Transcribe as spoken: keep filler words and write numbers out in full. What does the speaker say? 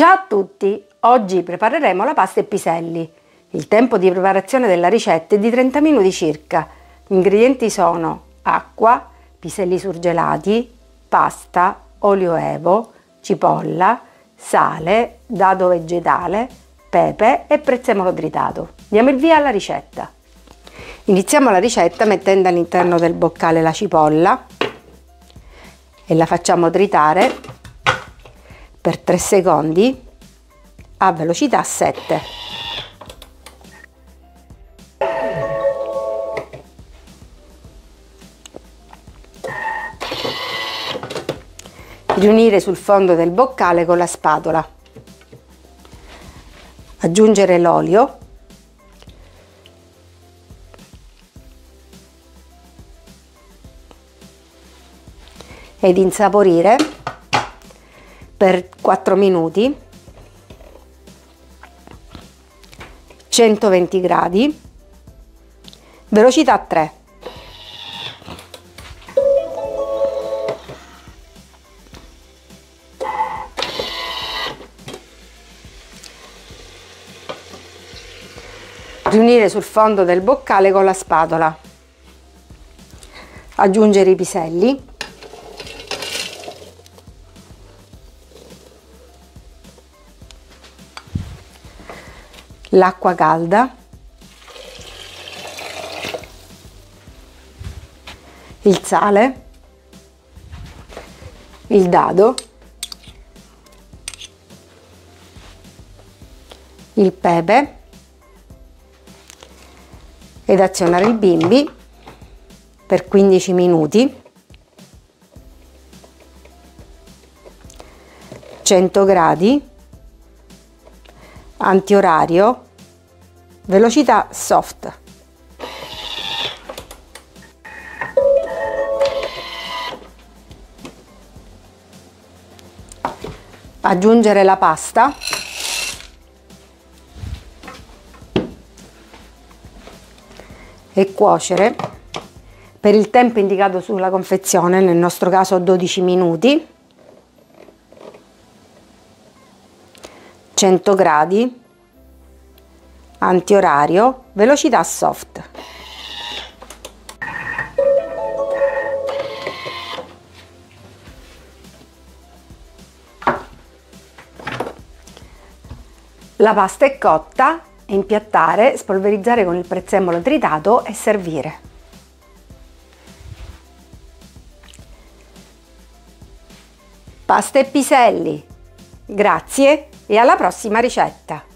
Ciao a tutti! Oggi prepareremo la pasta e piselli. Il tempo di preparazione della ricetta è di trenta minuti circa. Gli ingredienti sono acqua, piselli surgelati, pasta, olio evo, cipolla, sale, dado vegetale, pepe e prezzemolo tritato. Diamo il via alla ricetta. Iniziamo la ricetta mettendo all'interno del boccale la cipolla e la facciamo tritare per tre secondi a velocità sette. Riunire sul fondo del boccale con la spatola. Aggiungere l'olio. Ed insaporire per quattro minuti, centoventi gradi, velocità tre. Riunire sul fondo del boccale con la spatola. Aggiungere i piselli. L'acqua calda, il sale, il dado, il pepe ed azionare il bimbi per quindici minuti, cento gradi, antiorario, velocità soft. Aggiungere la pasta e cuocere per il tempo indicato sulla confezione, nel nostro caso dodici minuti, cento gradi, antiorario, velocità soft. La pasta è cotta, impiattare, spolverizzare con il prezzemolo tritato e servire. Pasta e piselli. Grazie e alla prossima ricetta!